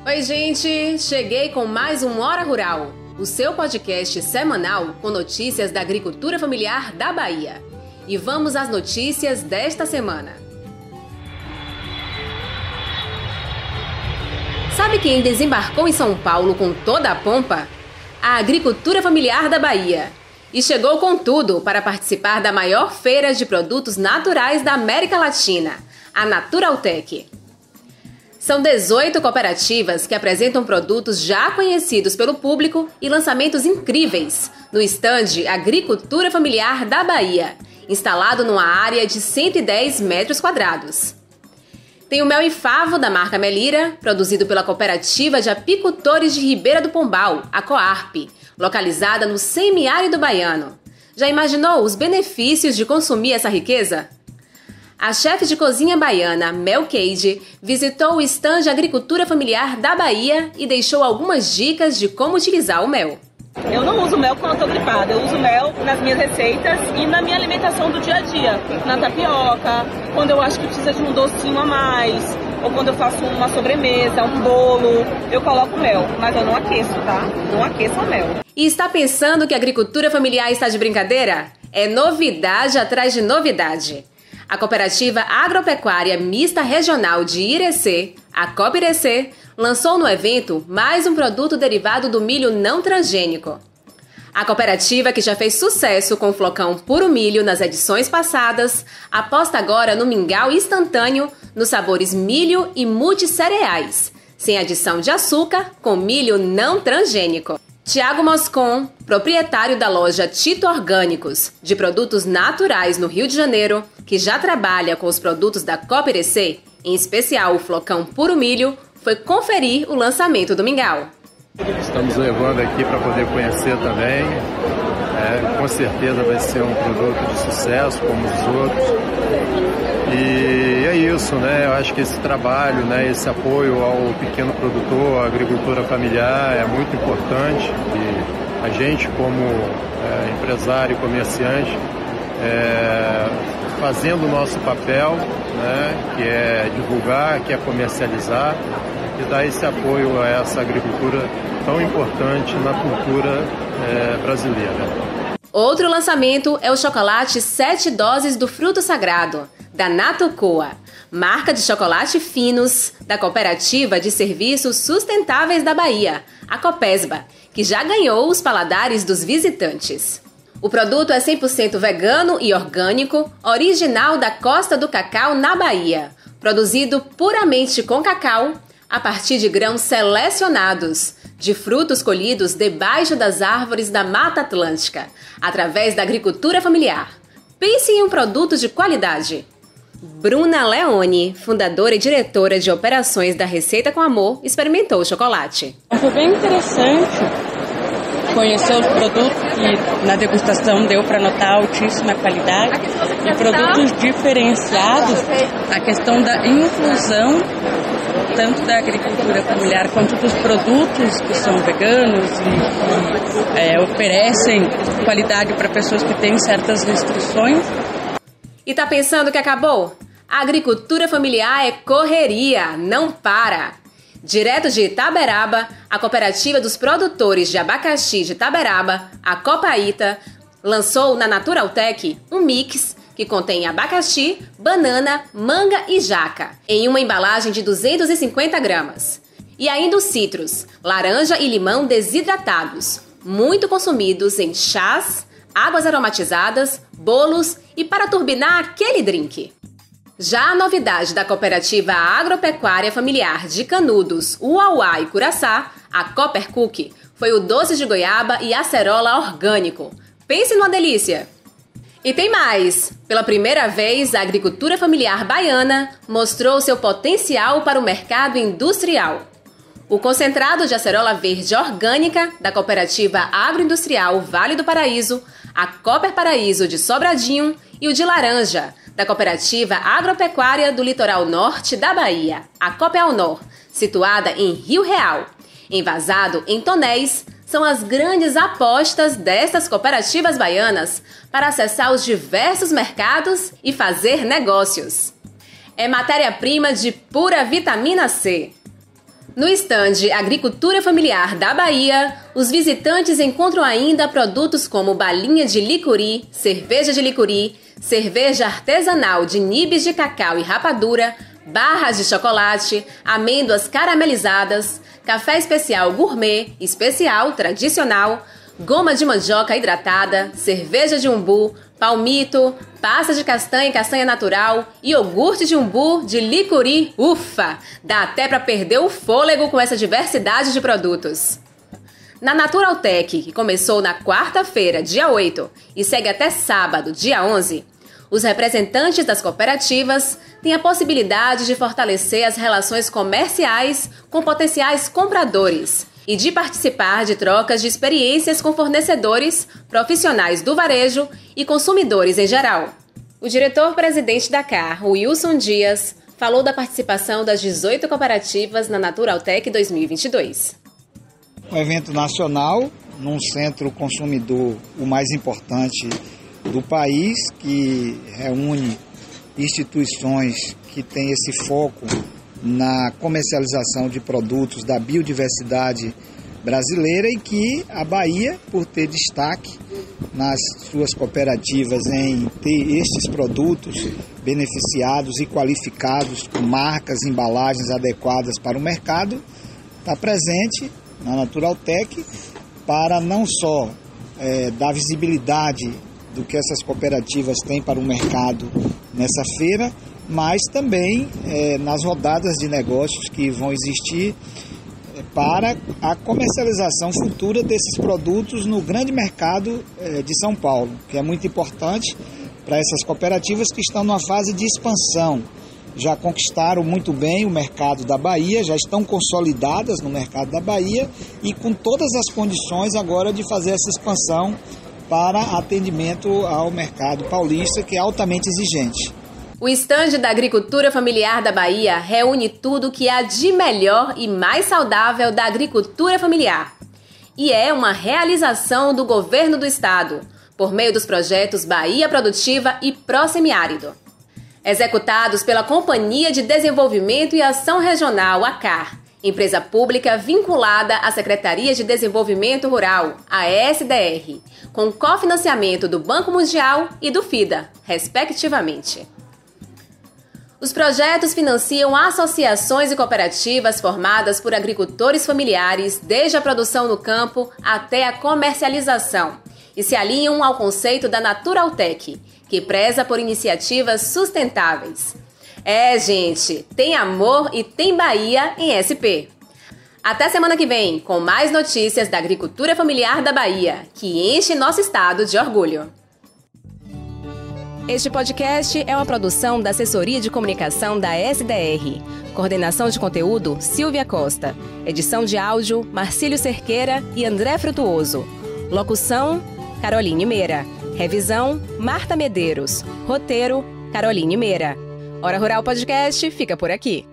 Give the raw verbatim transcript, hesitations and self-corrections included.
Oi, gente! Cheguei com mais um Hora Rural, o seu podcast semanal com notícias da agricultura familiar da Bahia. E vamos às notícias desta semana. Sabe quem desembarcou em São Paulo com toda a pompa? A agricultura familiar da Bahia. E chegou com tudo para participar da maior feira de produtos naturais da América Latina, a Naturaltec. São dezoito cooperativas que apresentam produtos já conhecidos pelo público e lançamentos incríveis no estande Agricultura Familiar da Bahia, instalado numa área de cento e dez metros quadrados. Tem o mel e favo da marca Melira, produzido pela Cooperativa de Apicultores de Ribeira do Pombal, a Coarp, localizada no semiárido baiano. Já imaginou os benefícios de consumir essa riqueza? A chefe de cozinha baiana, Mel Cade, visitou o estande Agricultura Familiar da Bahia e deixou algumas dicas de como utilizar o mel. Eu não uso mel quando eu tô gripada, eu uso mel nas minhas receitas e na minha alimentação do dia a dia. Na tapioca, quando eu acho que precisa de um docinho a mais, ou quando eu faço uma sobremesa, um bolo, eu coloco mel, mas eu não aqueço, tá? Não aqueço o mel. E está pensando que a agricultura familiar está de brincadeira? É novidade atrás de novidade. A Cooperativa Agropecuária Mista Regional de Irecê, a Copirecê, lançou no evento mais um produto derivado do milho não transgênico. A cooperativa, que já fez sucesso com o flocão puro milho nas edições passadas, aposta agora no mingau instantâneo nos sabores milho e multissereais, sem adição de açúcar, com milho não transgênico. Tiago Moscon, proprietário da loja Tito Orgânicos, de produtos naturais no Rio de Janeiro, que já trabalha com os produtos da Copirecê, em especial o flocão puro milho, foi conferir o lançamento do mingau. Estamos levando aqui para poder conhecer também. É, com certeza vai ser um produto de sucesso, como os outros. E é isso, né? Eu acho que esse trabalho, né, esse apoio ao pequeno produtor, à agricultura familiar é muito importante. E a gente, como é, empresário e comerciante, é, fazendo o nosso papel, né, que é divulgar, que é comercializar e dar esse apoio a essa agricultura tão importante na cultura é, brasileira. Outro lançamento é o chocolate sete doses do fruto sagrado, da Natucoa, marca de chocolate finos da Cooperativa de Serviços Sustentáveis da Bahia, a Copesba, que já ganhou os paladares dos visitantes. O produto é cem por cento vegano e orgânico, original da Costa do Cacau, na Bahia, produzido puramente com cacau, a partir de grãos selecionados, de frutos colhidos debaixo das árvores da Mata Atlântica, através da agricultura familiar. Pense em um produto de qualidade. Bruna Leone, fundadora e diretora de operações da Receita com Amor, experimentou o chocolate. Foi bem interessante conhecer os produtos que na degustação deu para notar altíssima qualidade e produtos diferenciados, a questão da inclusão tanto da agricultura familiar quanto dos produtos que são veganos e que é, oferecem qualidade para pessoas que têm certas restrições. E tá pensando que acabou? A agricultura familiar é correria, não para! Direto de Itaberaba, a Cooperativa dos Produtores de Abacaxi de Itaberaba, a Copaíta, lançou na Naturaltec um mix que contém abacaxi, banana, manga e jaca, em uma embalagem de duzentos e cinquenta gramas. E ainda os citros, laranja e limão desidratados, muito consumidos em chás, águas aromatizadas, bolos e para turbinar aquele drink. Já a novidade da Cooperativa Agropecuária Familiar de Canudos, Uauá e Curaçá, a Coopercook, foi o doce de goiaba e acerola orgânico. Pense numa delícia! E tem mais! Pela primeira vez, a agricultura familiar baiana mostrou seu potencial para o mercado industrial. O concentrado de acerola verde orgânica da Cooperativa Agroindustrial Vale do Paraíso, a Cooper Paraíso de Sobradinho e o de laranja, da Cooperativa Agropecuária do Litoral Norte da Bahia, a Copealnor, situada em Rio Real, envasado em tonéis, são as grandes apostas destas cooperativas baianas para acessar os diversos mercados e fazer negócios. É matéria-prima de pura vitamina C. No estande Agricultura Familiar da Bahia, os visitantes encontram ainda produtos como balinha de licuri, cerveja de licuri, cerveja artesanal de nibs de cacau e rapadura, barras de chocolate, amêndoas caramelizadas, café especial gourmet, especial, tradicional, goma de mandioca hidratada, cerveja de umbu, palmito, pasta de castanha e castanha natural, iogurte de umbu, de licuri, ufa! Dá até para perder o fôlego com essa diversidade de produtos. Na Naturaltech, que começou na quarta-feira, dia oito, e segue até sábado, dia onze, os representantes das cooperativas têm a possibilidade de fortalecer as relações comerciais com potenciais compradores e de participar de trocas de experiências com fornecedores, profissionais do varejo e consumidores em geral. O diretor-presidente da C A R, Wilson Dias, falou da participação das dezoito cooperativas na Naturaltech dois mil e vinte e dois. Um evento nacional, num centro consumidor o mais importante do país, que reúne instituições que têm esse foco na comercialização de produtos da biodiversidade brasileira e que a Bahia, por ter destaque nas suas cooperativas em ter estes produtos beneficiados e qualificados com marcas, embalagens adequadas para o mercado, está presente na Naturaltech para não só é, dar visibilidade do que essas cooperativas têm para o mercado nessa feira, mas também é, nas rodadas de negócios que vão existir é, para a comercialização futura desses produtos no grande mercado é, de São Paulo, que é muito importante para essas cooperativas que estão numa fase de expansão. Já conquistaram muito bem o mercado da Bahia, já estão consolidadas no mercado da Bahia e com todas as condições agora de fazer essa expansão para atendimento ao mercado paulista, que é altamente exigente. O estande da Agricultura Familiar da Bahia reúne tudo o que há de melhor e mais saudável da agricultura familiar. E é uma realização do governo do estado, por meio dos projetos Bahia Produtiva e Pró-Semiárido, executados pela Companhia de Desenvolvimento e Ação Regional, a C A R, empresa pública vinculada à Secretaria de Desenvolvimento Rural, a S D R, com cofinanciamento do Banco Mundial e do FIDA, respectivamente. Os projetos financiam associações e cooperativas formadas por agricultores familiares desde a produção no campo até a comercialização e se alinham ao conceito da Naturaltech, que preza por iniciativas sustentáveis. É, gente, tem amor e tem Bahia em S P. Até semana que vem, com mais notícias da agricultura familiar da Bahia, que enche nosso estado de orgulho. Este podcast é uma produção da Assessoria de Comunicação da S D R. Coordenação de conteúdo, Silvia Costa. Edição de áudio, Marcílio Cerqueira e André Frutuoso. Locução, Caroline Meira. Revisão, Marta Medeiros. Roteiro, Caroline Meira. Hora Rural Podcast fica por aqui.